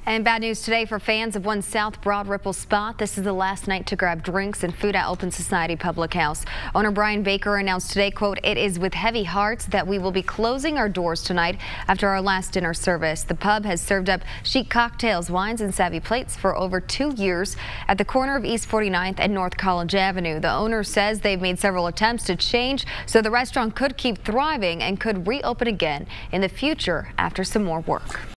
And bad news today for fans of One South Broad Ripple spot. This is the last night to grab drinks and food at Open Society Public House. Owner Brian Baker announced today, quote, "It is with heavy hearts that we will be closing our doors tonight after our last dinner service." The pub has served up chic cocktails, wines, and savvy plates for over 2 years at the corner of East 49th and North College Avenue. The owner says they've made several attempts to change so the restaurant could keep thriving and could reopen again in the future after some more work.